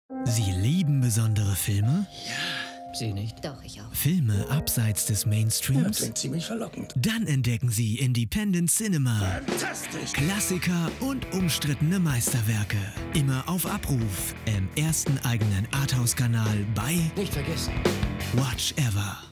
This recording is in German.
Sie lieben besondere Filme? Sie nicht? Doch, ich auch. Filme abseits des Ja, Mainstreams? klingt ziemlich verlockend. Dann entdecken Sie Independent Cinema. Fantastisch! Klassiker und umstrittene Meisterwerke. Immer auf Abruf im ersten eigenen Arthouse-Kanal bei Nicht vergessen. Watch Ever.